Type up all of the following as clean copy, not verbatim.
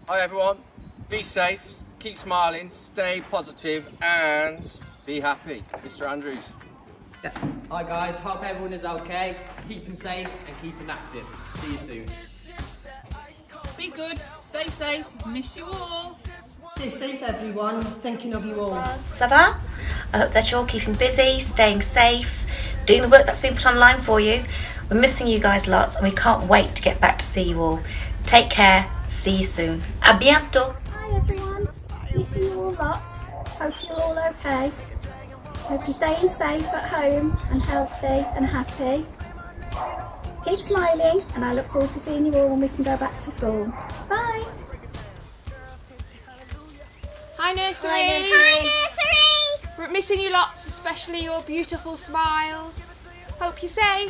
Hi everyone, be safe, keep smiling, stay positive and be happy. Mr. Andrews. Hi guys, hope everyone is okay, keeping safe and keeping active. See you soon. Be good, stay safe, miss you all. Stay safe everyone, thinking of you all. Ça va? I hope that you're all keeping busy, staying safe, doing the work that's been put online for you. We're missing you guys lots and we can't wait to get back to see you all. Take care, see you soon. À bientôt. Hi everyone, missing you all lots. Hope you're all okay. Hope you're staying safe at home and healthy and happy. Keep smiling and I look forward to seeing you all when we can go back to school. Bye. Hi nursery. Hi nursery. We're missing you lots, especially your beautiful smiles. Hope you're safe.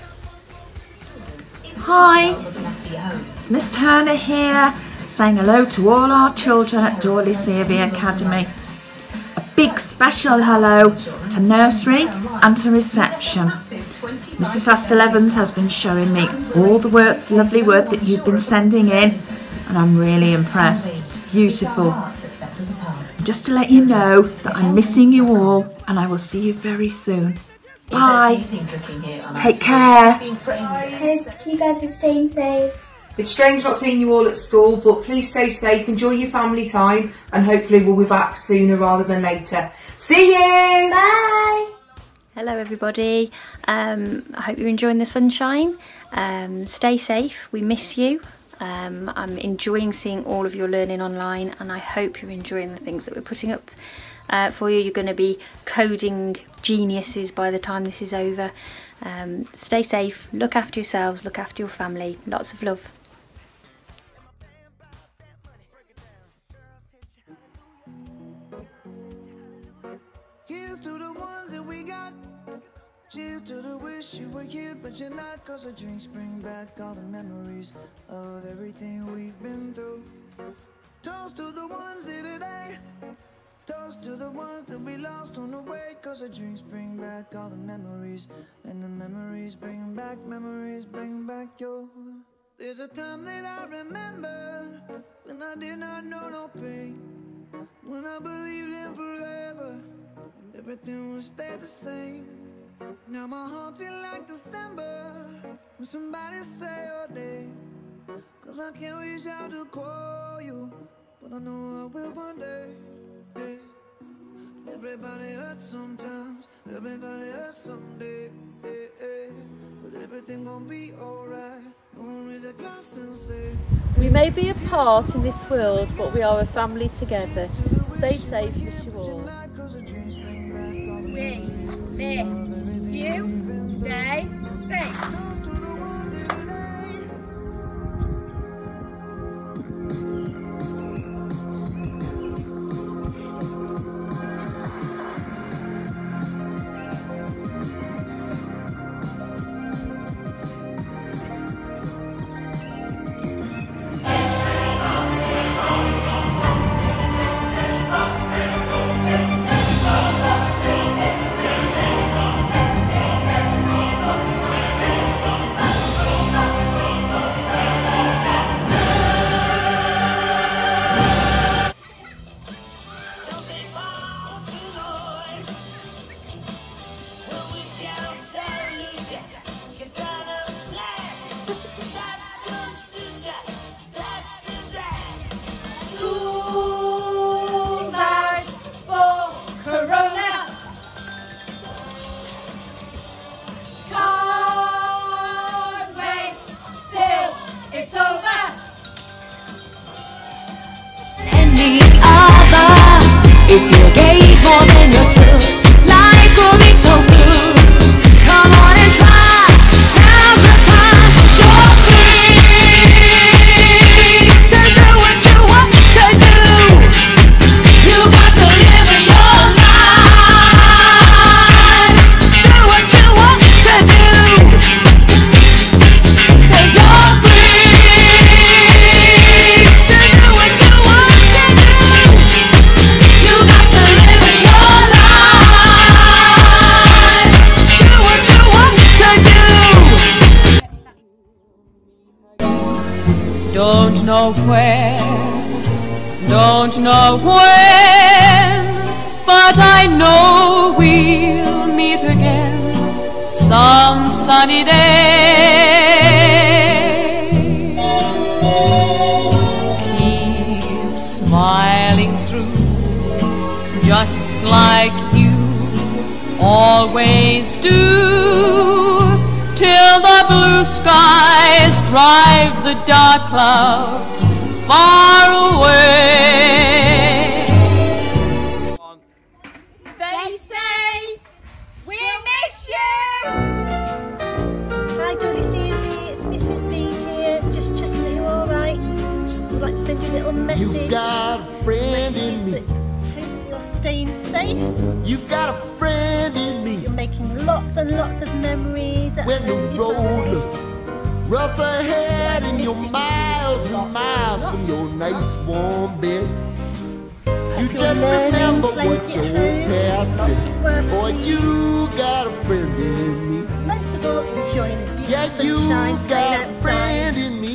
Hi, Miss Turner here, saying hello to all our children at Dawley Primary Academy. A big special hello to nursery and to reception. Mrs. Astor Evans has been showing me all the work, lovely work that you've been sending in, and I'm really impressed. It's beautiful. Just to let you know that I'm missing you all and I will see you very soon. Bye. Take care. Hope you guys are staying safe. It's strange not seeing you all at school, but please stay safe, enjoy your family time, and hopefully we'll be back sooner rather than later. See you! Bye. Hello everybody, I hope you're enjoying the sunshine. Stay safe, we miss you. I'm enjoying seeing all of your learning online and I hope you're enjoying the things that we're putting up for you. You're going to be coding geniuses by the time this is over. Stay safe, look after yourselves, look after your family. Lots of love. Here's to the ones that we got. Cheers to the wish you were here but you're not, cause the drinks bring back all the memories of everything we've been through. Toast to the ones here today. Toast to the ones that we lost on the way, cause the drinks bring back all the memories, and the memories bring back your. There's a time that I remember when I did not know no pain, when I believed in forever and everything would stay the same. Now my heart feel like December when somebody say your name, cause I can't reach out to call you, but I know I will one day. Yeah. Everybody hurts sometimes, everybody hurts someday, but everything gonna be alright. Gonna raise a glass and say, we may be apart in this world, but we are a family together. Stay safe, miss you all. We miss you, stay safe. If you gave more than you took, life will be so blue. Come on and try, now's the time. You're free to do what you want to do. You got to live your life. Do what you want to do. 'Cause you're free to do what you want to do. You got to live your life. Do what you want to do. Don't know where Don't know when, but I know we'll meet again some sunny day. Keep smiling through, just like you always do, till the blue skies drive the dark clouds far away. Stay safe. We'll miss you. Hi Dawley CV, it's Mrs. B here, just checking that you're alright. I'd like to send you a little message. You got a friend in me. Hope you're staying safe. You got a friend in me. You're making lots and lots of memories. When the road looks rough ahead and you're miles and miles from your nice warm bed, you just remember what your past said. Boy, you got a friend in me. Most of all, enjoying this beautiful Yeah, you sunshine, got playing a outside. friend in me.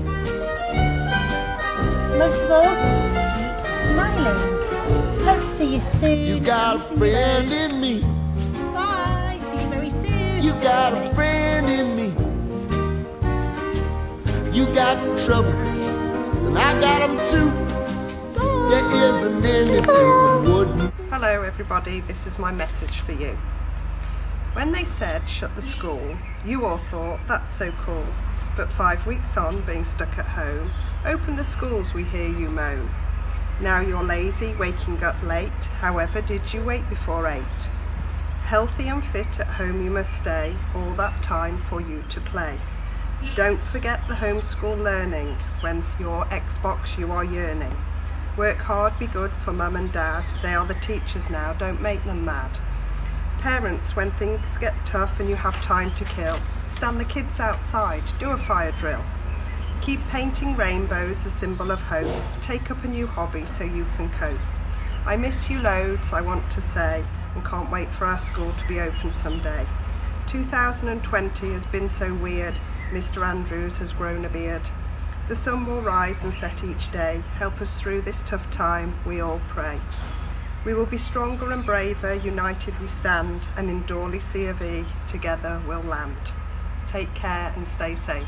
Most of all, smiling. Hope to see you soon. You got a friend in me. Bye. See you very soon. You got a friend in me. You got trouble, and I got them too. There isn't anything I wouldn't. Hello everybody, this is my message for you. When they said shut the school, you all thought that's so cool. But 5 weeks on, being stuck at home, open the schools, we hear you moan. Now you're lazy, waking up late, however did you wait before 8? Healthy and fit at home you must stay, all that time for you to play. Don't forget the homeschool learning, when your Xbox you are yearning. Work hard, be good for mum and dad, they are the teachers now, don't make them mad. Parents, when things get tough and you have time to kill, stand the kids outside, do a fire drill. Keep painting rainbows, a symbol of hope, take up a new hobby so you can cope. I miss you loads, I want to say, and can't wait for our school to be open someday. 2020 has been so weird, Mr. Andrews has grown a beard. The sun will rise and set each day, help us through this tough time, we all pray. We will be stronger and braver, united we stand, and in Dawley C of E, together we'll land. Take care and stay safe.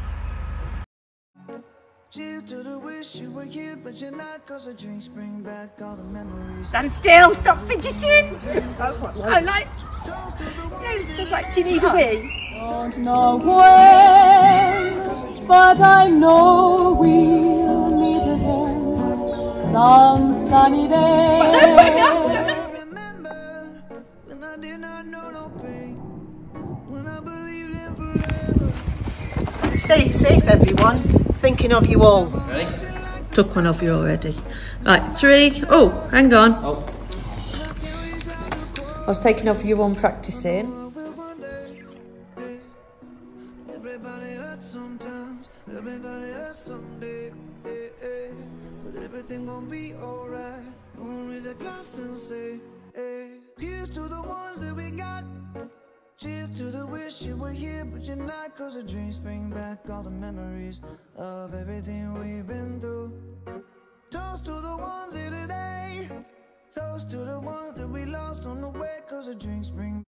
Cheers to the wish you were here, but you're not, 'cause the drinks bring back all the memories. Stand still, stop fidgeting. I like, it's like, do you need a wee? Don't know when, but I know we'll meet again some sunny day. Stay safe, everyone. Thinking of you all. Ready? Took one off you already. Right, 3. Oh, hang on. Oh. I was taking off you one practicing. Everybody hurts sometimes, everybody hurts someday. But everything gon' be alright. Gonna raise a glass and say, here's to the ones that we got. Cheers to the wish you were here, but you're not, 'cause the drinks bring back all the memories of everything we've been through. Toast to the ones here today. Toast to the ones that we lost on the way, 'cause the drinks bring